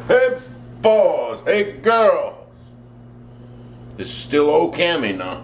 Hey boys, hey girls. This is still old Cammy now.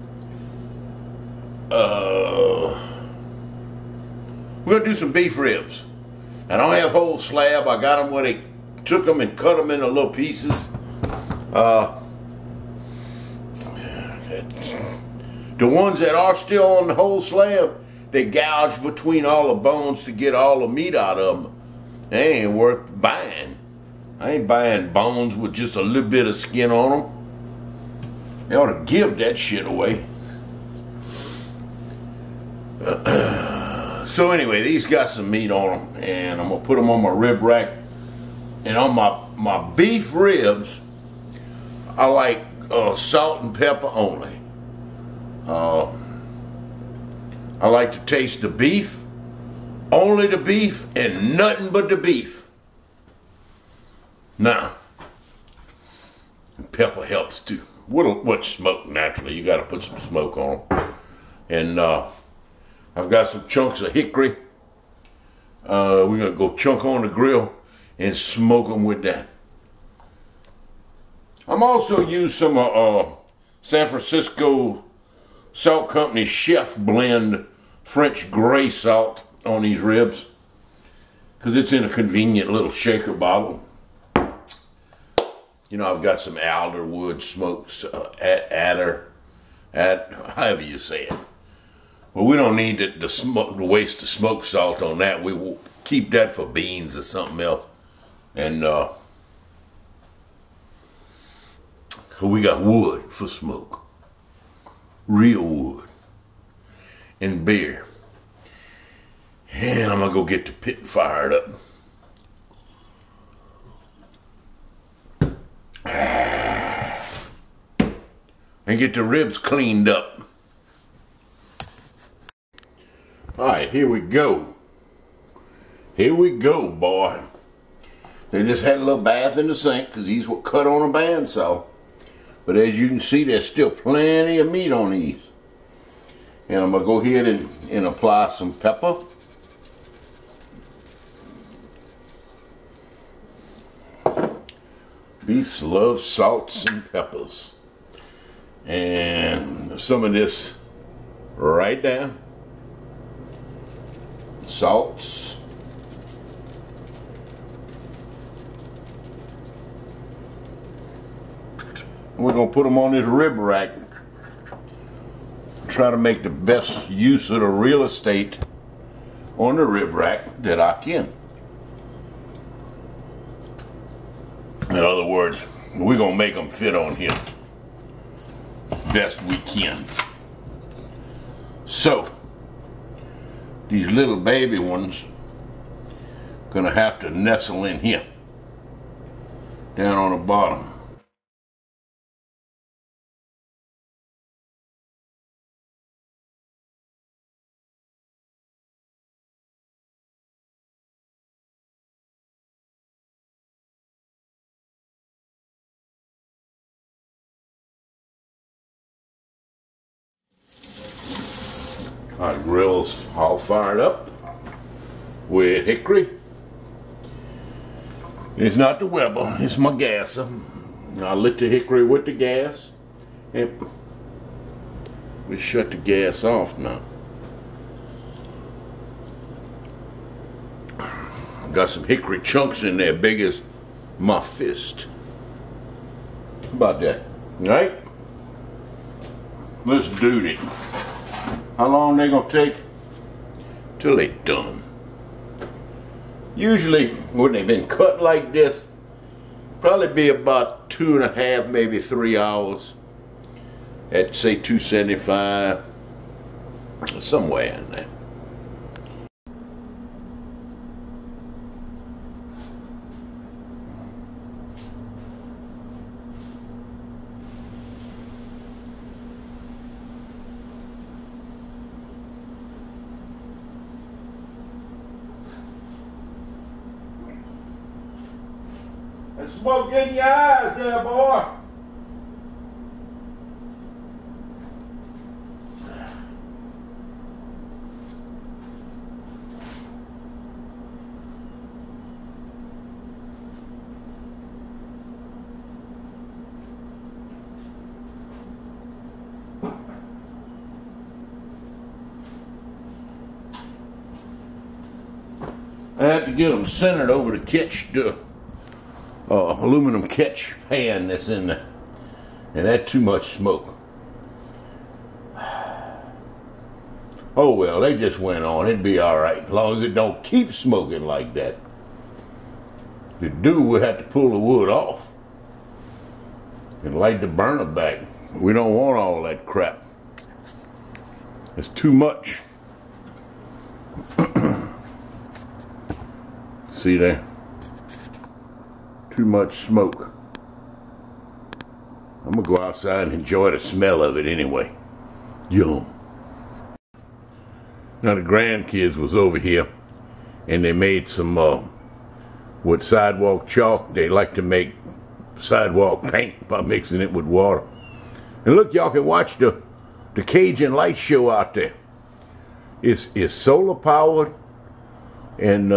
We're gonna do some beef ribs. I don't have whole slab. I got them where they took them and cut them into little pieces. The ones that are still on the whole slab, they gouge between all the bones to get all the meat out of them. They ain't worth buying. I ain't buying bones with just a little bit of skin on them. They ought to give that shit away. So anyway, these got some meat on them, and I'm gonna put them on my rib rack. And on my beef ribs, I like salt and pepper only. I like to taste the beef, only the beef, and nothing but the beef. Now, pepper helps too. What smoke, naturally, you gotta put some smoke on them. And I've got some chunks of hickory. We're gonna go chunk on the grill and smoke them with that. I'm also use some San Francisco Salt Company Chef Blend French gray salt on these ribs, because it's in a convenient little shaker bottle. You know, I've got some alderwood smokes, however you say it. Well, we don't need to waste the smoke salt on that. We will keep that for beans or something else. And we got wood for smoke. Real wood. And beer. And I'm gonna go get the pit fired up. And get the ribs cleaned up. Alright, here we go. Here we go, boy. They just had a little bath in the sink because these were cut on a bandsaw. But as you can see, there's still plenty of meat on these. And I'm going to go ahead and apply some pepper. Beef loves salts and peppers. And some of this right there. Salts. We're going to put them on this rib rack. Try to make the best use of the real estate on the rib rack that I can. In other words, we're going to make them fit on here best we can. So, these little baby ones going to have to nestle in here, down on the bottom. Our grill's all fired up with hickory. It's not the Weber, it's my gasser. I lit the hickory with the gas, and we shut the gas off now. Got some hickory chunks in there, big as my fist. How about that? Right? Let's do it. How long they gonna take? Till they done. Usually, when they've been cut like this, probably be about 2.5, maybe 3 hours. At say 275, somewhere in there. There's smoke in your eyes there, boy. I had to get them centered over the catch, aluminum catch pan that's in there. And that's too much smoke. Oh well, they just went on. It'd be alright, as long as it don't keep smoking like that. If it do, we'll have to pull the wood off and light the burner back. We don't want all that crap. It's too much. See there? Too much smoke. I'm gonna go outside and enjoy the smell of it anyway. Yum. Now the grandkids was over here and they made some with sidewalk chalk. They like to make sidewalk paint by mixing it with water. And look, y'all can watch the Cajun light show out there. It's solar powered and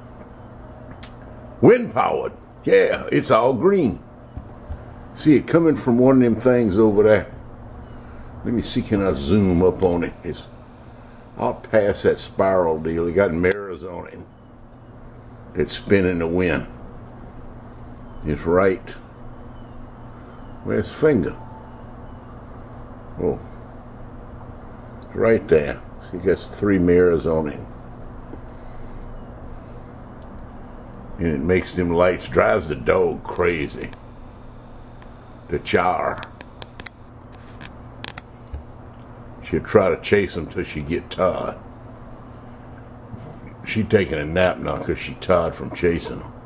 wind powered. Yeah, it's all green. See it coming from one of them things over there. Let me see, can I zoom up on it? It's out past that spiral deal. It got mirrors on it that spin in the wind. It's right. Where's his finger? Oh, it's right there. See, it got 3 mirrors on it. And it makes them lights, drives the dog crazy. The Char. She'll try to chase him till she get tired. She taking a nap now because she tired from chasing him.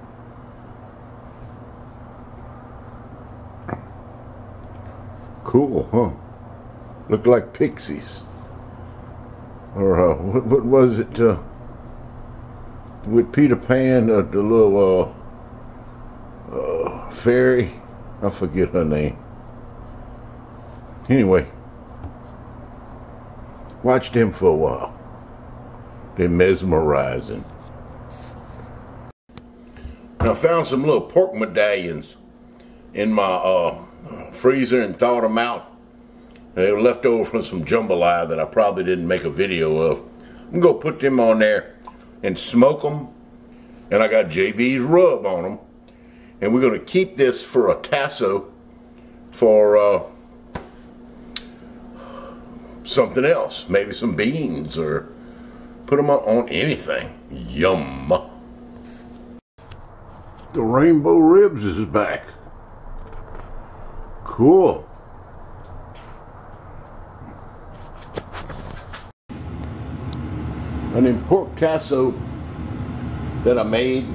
Cool, huh? Look like pixies. Or what was it? With Peter Pan, the little fairy. I forget her name. Anyway, watch them for a while. They're mesmerizing. I found some little pork medallions in my freezer and thawed them out. They were left over from some jambalaya that I probably didn't make a video of. I'm gonna go put them on there and smoke them. And I got JB's rub on them. And we're gonna keep this for a tasso for something else. Maybe some beans, or put them on anything. Yum. The rainbow ribs is back. Cool. And then pork tasso that I made.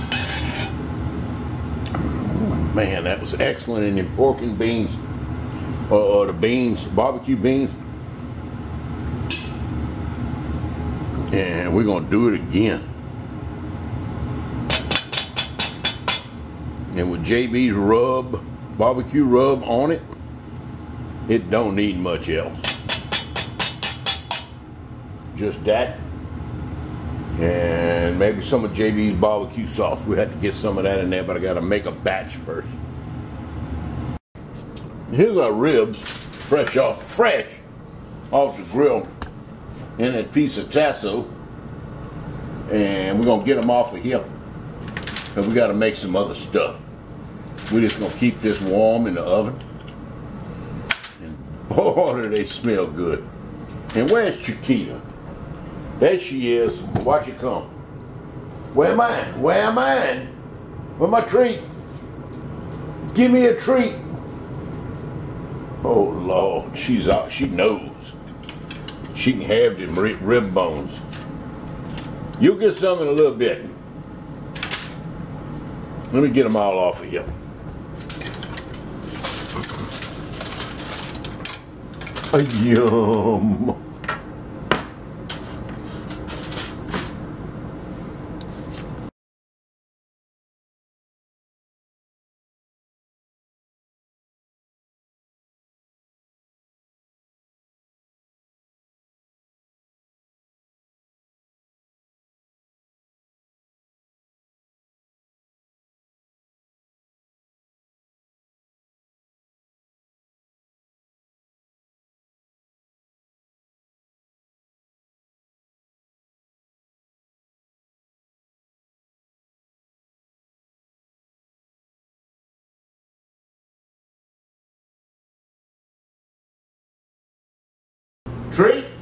Man, that was excellent. And then pork and beans, or the beans, barbecue beans. And we're gonna do it again. And with JB's rub, barbecue rub on it, it don't need much else. Just that. And maybe some of JB's barbecue sauce. We had to get some of that in there, but I gotta make a batch first. Here's our ribs, fresh off the grill, in that piece of tasso. And we're gonna get them off of here. And we gotta make some other stuff. We're just gonna keep this warm in the oven. And boy, do they smell good. And where's Chiquita? There she is. Watch it come. Where am I? Where am I? Where's my treat? Give me a treat. Oh Lord, she's out. She knows. She can have them rib bones. You'll get some in a little bit. Let me get them all off of here. Yum. treat.